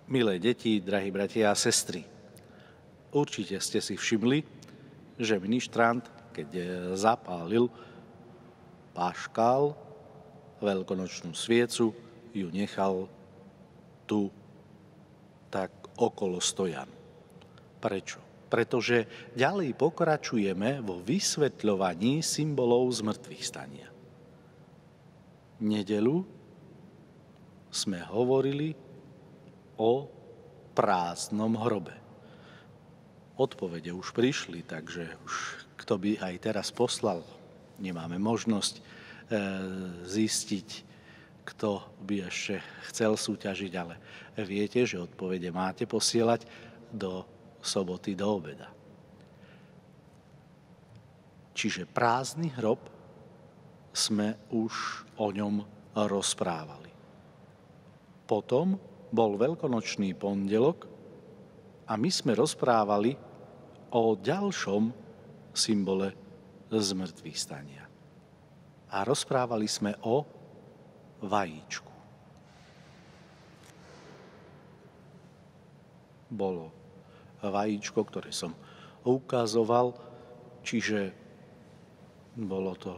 Milé deti, drahí bratia a sestry, určite ste si všimli, že ministrant, keď zapálil páškal, veľkonočnú sviecu, ju nechal tu tak okolo stojan. Prečo? Pretože ďalej pokračujeme vo vysvetľovaní symbolov zmrtvých stania. Nedeľu sme hovorili o prázdnom hrobe. Odpovede už prišli, takže už kto by aj teraz poslal, nemáme možnosť zistiť, kto by ešte chcel súťažiť, ale viete, že odpovede máte posielať do soboty do obeda. Čiže prázdny hrob sme už o ňom rozprávali. Potom bol veľkonočný pondelok a my sme rozprávali o ďalšom symbole zmrtvých stania. A rozprávali sme o vajíčku. Bolo vajíčko, ktoré som ukazoval, čiže bolo to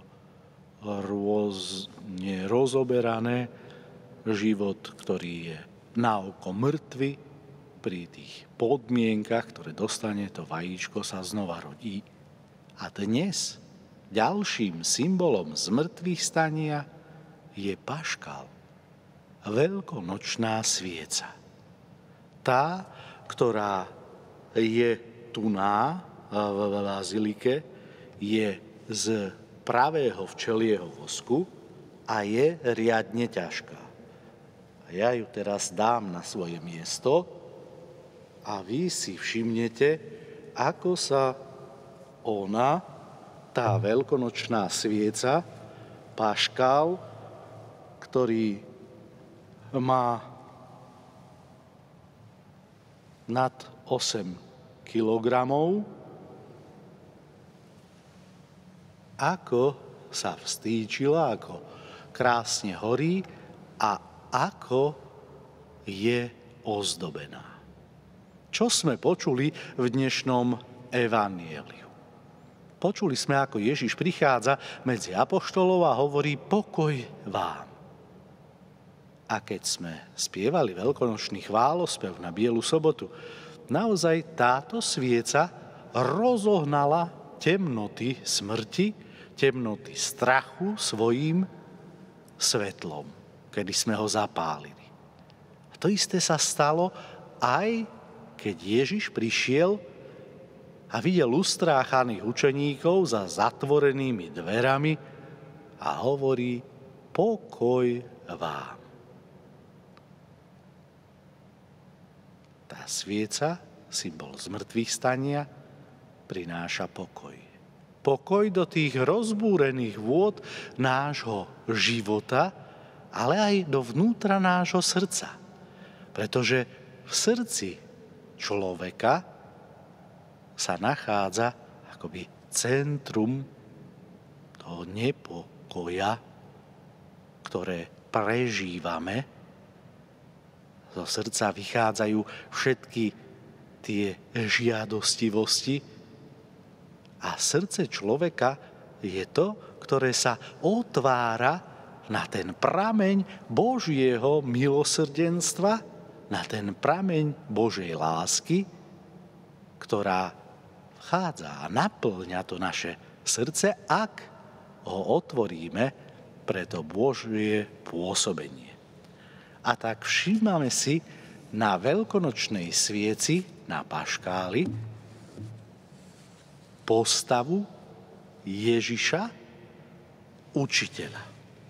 rôzne rozoberané, život, ktorý je na oko mŕtvy, pri tých podmienkach, ktoré dostane to vajíčko, sa znova rodí. A dnes ďalším symbolom zmrtvých stania je paškal, veľkonočná svieca. Tá, ktorá je tuná v bazilike, je z pravého včelieho vosku a je riadne ťažká. Ja ju teraz dám na svoje miesto a vy si všimnete, ako sa ona, tá veľkonočná svieca, paškal, ktorý má nad 8 kilogramov, ako sa vstýčila, ako krásne horí a ako je ozdobená. Čo sme počuli v dnešnom evanjeliu? Počuli sme, ako Ježiš prichádza medzi apoštolov a hovorí pokoj vám. A keď sme spievali veľkonočný chválospev na Bielu sobotu, naozaj táto svieca rozohnala temnoty smrti, temnoty strachu svojím svetlom, kedy sme ho zapálili. A to isté sa stalo aj keď Ježiš prišiel a videl ustráchaných učeníkov za zatvorenými dverami a hovorí pokoj vám. Tá svieca, symbol zmrtvých stania, prináša pokoj. Pokoj do tých rozbúrených vôd nášho života, ale aj dovnútra nášho srdca. Pretože v srdci človeka sa nachádza akoby centrum toho nepokoja, ktoré prežívame. Zo srdca vychádzajú všetky tie žiadostivosti a srdce človeka je to, ktoré sa otvára na ten prameň Božieho milosrdenstva, na ten prameň Božej lásky, ktorá vchádza a naplňa to naše srdce, ak ho otvoríme pre to Božie pôsobenie. A tak všímame si na veľkonočnej svieci, na paškáli, postavu Ježiša, učiteľa.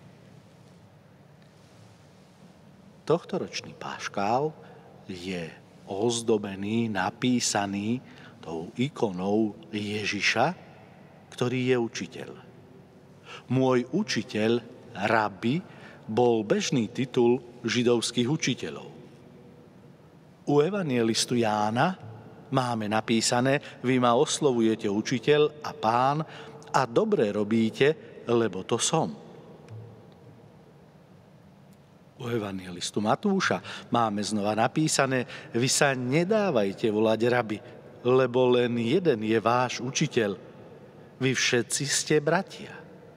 Tohtoročný páškál je ozdobený, napísaný tou ikonou Ježiša, ktorý je učiteľ. Môj učiteľ, rabi, bol bežný titul židovských učiteľov. U evangelistu Jána máme napísané: vy ma oslovujete učiteľ a pán a dobre robíte, lebo to som. U evangelistu Matúša máme znova napísané: vy sa nedávajte volať rabi, lebo len jeden je váš učiteľ. Vy všetci ste bratia.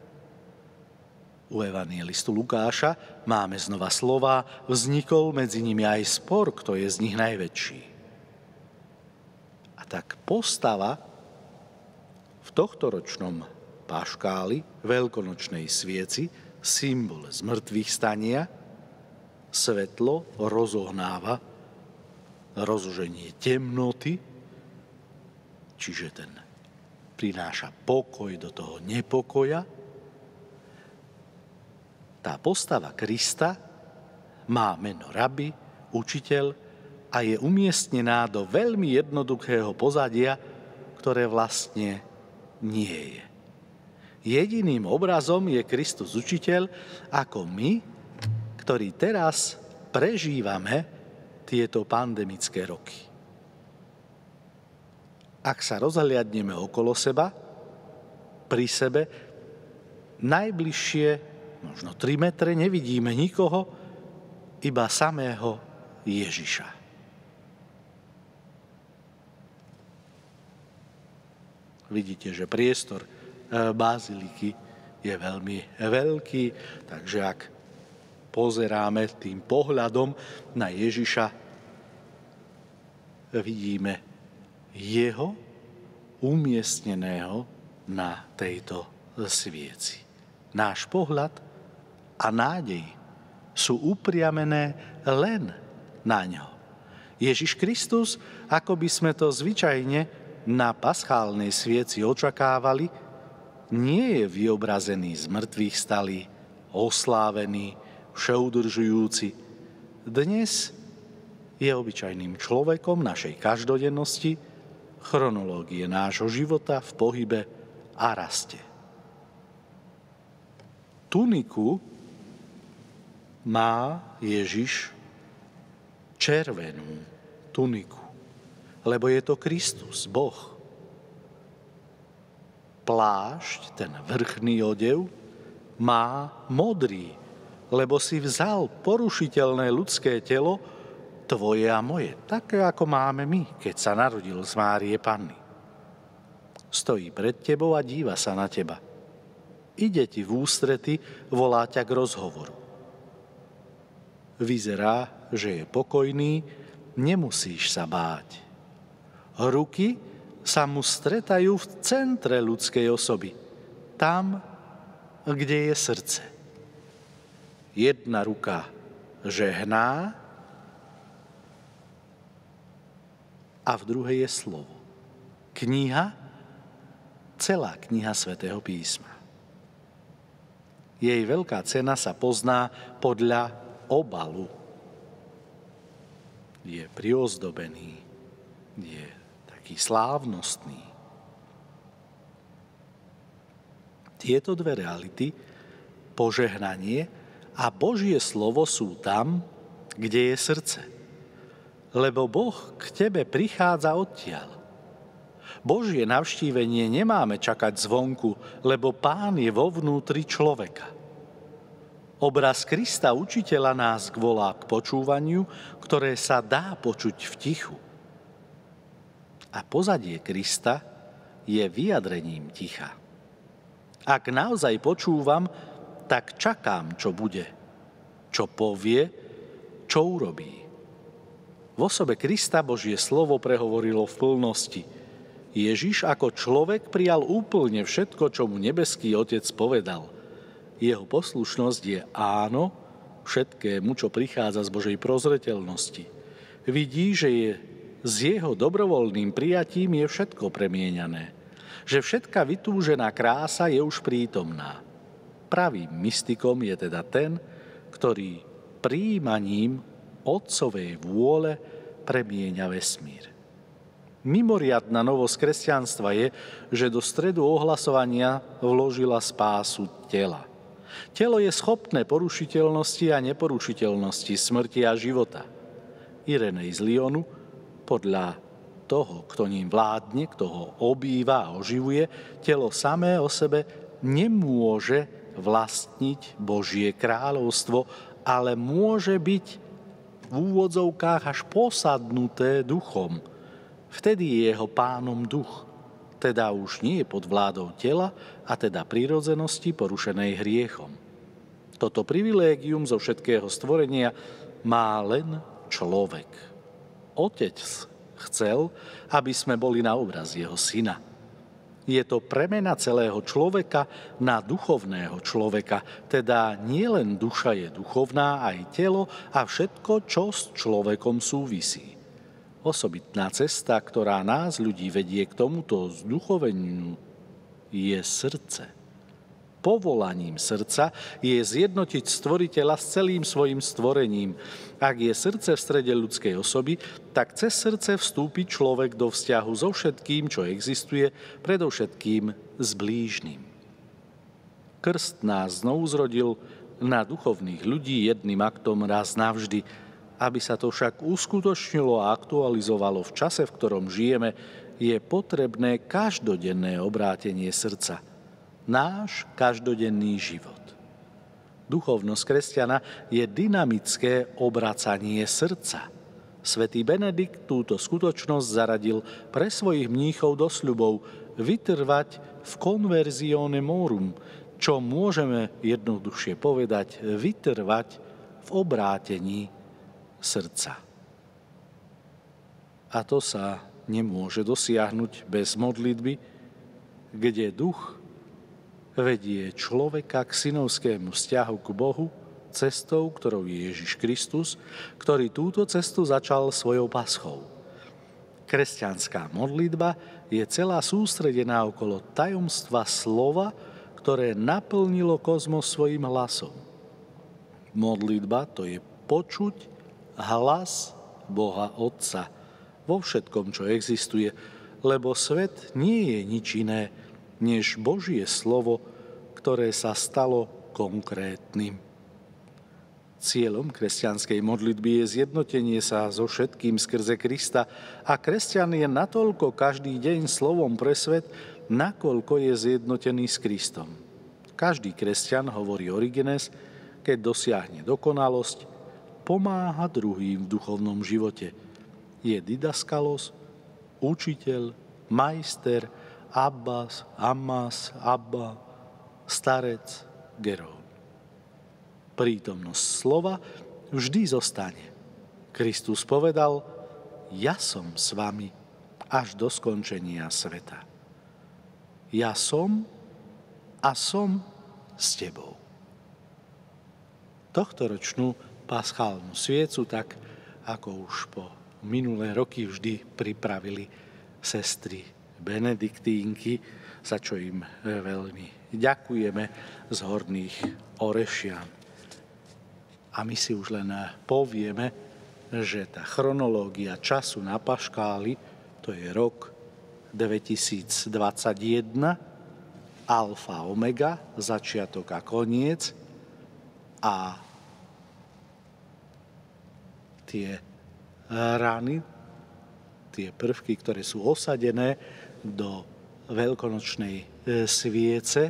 U evangelistu Lukáša máme znova slová: vznikol medzi nimi aj spor, kto je z nich najväčší. A tak postava v tohtoročnom paškáli, veľkonočnej svieci, symbol zmrtvých stania, svetlo rozohnáva rozloženie temnoty, čiže ten prináša pokoj do toho nepokoja. Tá postava Krista má meno rabi, učiteľ, a je umiestnená do veľmi jednoduchého pozadia, ktoré vlastne nie je. Jediným obrazom je Kristus učiteľ, ako my, ktorí teraz prežívame tieto pandemické roky. Ak sa rozhliadneme okolo seba, pri sebe, najbližšie, možno 3 metre, nevidíme nikoho, iba samého Ježiša. Vidíte, že priestor baziliky je veľmi veľký, takže ak pozeráme tým pohľadom na Ježiša, vidíme jeho umiestneného na tejto svieci. Náš pohľad a nádej sú upriamené len na ňo. Ježiš Kristus, ako by sme to zvyčajne na paschálnej svieci očakávali, nie je vyobrazený z mŕtvych stalý, oslávený, všeudržujúci. Dnes je obyčajným človekom našej každodennosti, chronológie nášho života v pohybe a raste. Tuniku má Ježiš červenú tuniku, lebo je to Kristus, Boh. Plášť, ten vrchný odev, má modrý, lebo si vzal porušiteľné ľudské telo, tvoje a moje, také ako máme my, keď sa narodil z Márie Panny. Stojí pred tebou a díva sa na teba. Ide ti v ústrety, volá ťa k rozhovoru. Vyzerá, že je pokojný, nemusíš sa báť. Ruky sa mu stretajú v centre ľudskej osoby, tam, kde je srdce. Jedna ruka žehná a v druhej je slovo. Kniha, celá kniha Svätého písma. Jej veľká cena sa pozná podľa obalu. Je priozdobený, je taký slávnostný. Tieto dve reality, požehnanie a Božie slovo, sú tam, kde je srdce. Lebo Boh k tebe prichádza odtiaľ. Božie navštívenie nemáme čakať zvonku, lebo Pán je vo vnútri človeka. Obraz Krista učiteľa nás volá k počúvaniu, ktoré sa dá počuť v tichu. A pozadie Krista je vyjadrením ticha. Ak naozaj počúvam, tak čakám, čo bude, čo povie, čo urobí. V osobe Krista Božie slovo prehovorilo v plnosti. Ježiš ako človek prijal úplne všetko, čo mu nebeský Otec povedal. Jeho poslušnosť je áno všetkému, čo prichádza z Božej prozreteľnosti. Vidí, že je s jeho dobrovoľným prijatím je všetko premieňané. Že všetká vytúžená krása je už prítomná. Pravým mystikom je teda ten, ktorý prijímaním Otcovej vôle premieňa vesmír. Mimoriadna novosť kresťanstva je, že do stredu ohlasovania vložila spásu tela. Telo je schopné porušiteľnosti a neporušiteľnosti, smrti a života. Irenej z Lyonu, podľa toho, kto ním vládne, kto ho obýva a oživuje, telo samé o sebe nemôže vlastniť Božie kráľovstvo ale môže byť v úvodzovkách až posadnuté duchom. Vtedy je jeho pánom duch, teda už nie je pod vládou tela a teda prírodzenosti porušenej hriechom. Toto privilégium zo všetkého stvorenia má len človek. Otec chcel, aby sme boli na obraz jeho syna. Je to premena celého človeka na duchovného človeka, teda nie len duša je duchovná, aj telo a všetko, čo s človekom súvisí. Osobitná cesta, ktorá nás ľudí vedie k tomuto zduchoveniu, je srdce. Povolaním srdca je zjednotiť stvoriteľa s celým svojim stvorením. Ak je srdce v strede ľudskej osoby, tak cez srdce vstúpi človek do vzťahu so všetkým, čo existuje, predovšetkým s blížnym. Krst nás znovuzrodil na duchovných ľudí jedným aktom raz navždy. Aby sa to však uskutočnilo a aktualizovalo v čase, v ktorom žijeme, je potrebné každodenné obrátenie srdca. Náš každodenný život. Duchovnosť kresťana je dynamické obracanie srdca. Svätý Benedikt túto skutočnosť zaradil pre svojich mníchov do sľubov vytrvať v conversione morum, čo môžeme jednoduchšie povedať vytrvať v obrátení srdca. A to sa nemôže dosiahnuť bez modlitby, kde duch vedie človeka k synovskému vzťahu k Bohu cestou, ktorou je Ježiš Kristus, ktorý túto cestu začal svojou paschou. Kresťanská modlitba je celá sústredená okolo tajomstva slova, ktoré naplnilo kozmos svojim hlasom. Modlitba to je počuť hlas Boha Otca vo všetkom, čo existuje, lebo svet nie je nič iné, než Božie slovo, ktoré sa stalo konkrétnym. Cieľom kresťanskej modlitby je zjednotenie sa so všetkým skrze Krista a kresťan je natoľko každý deň slovom pre svet, nakoľko je zjednotený s Kristom. Každý kresťan, hovorí Origenes, keď dosiahne dokonalosť, pomáha druhým v duchovnom živote. Je didaskalos, učiteľ, majster, abbas, ammas, abba, starec, gerón. Prítomnosť slova vždy zostane. Kristus povedal, ja som s vami až do skončenia sveta. Ja som a som s tebou. Tohtoročnú paschálnu sviecu, tak ako už po minulé roky vždy pripravili sestry benediktínky, za čo im veľmi ďakujeme z Horných Orešian. A my si už len povieme, že tá chronológia času na paškáli, to je rok 2021, alfa, omega, začiatok a koniec, a tie rany, tie prvky, ktoré sú osadené do veľkonočnej sviece,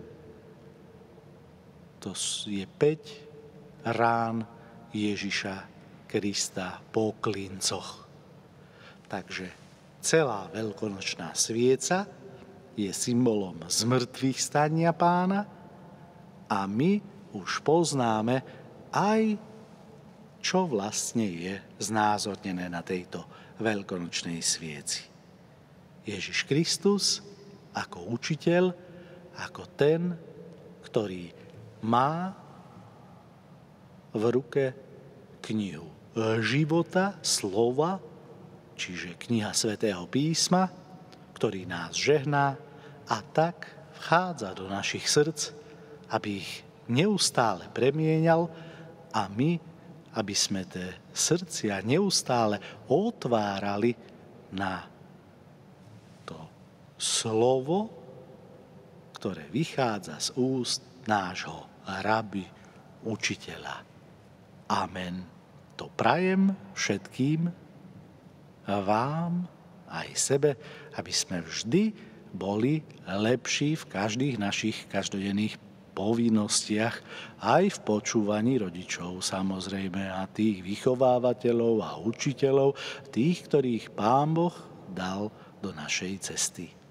to je 5 rán Ježiša Krista po klincoch. Takže celá veľkonočná svieca je symbolom zmrtvých stania Pána a my už poznáme aj, čo vlastne je znázornené na tejto veľkonočnej svieci. Ježiš Kristus ako učiteľ, ako ten, ktorý má v ruke knihu života, slova, čiže kniha Svätého písma, ktorý nás žehná a tak vchádza do našich srdc, aby ich neustále premieňal a my, aby sme tie srdcia neustále otvárali na to slovo, ktoré vychádza z úst nášho rabi, učiteľa. Amen. To prajem všetkým vám aj sebe, aby sme vždy boli lepší v každých našich každodenných povinnostiach, aj v počúvaní rodičov samozrejme a tých vychovávateľov a učiteľov, tých, ktorých Pán Boh dal do našej cesty.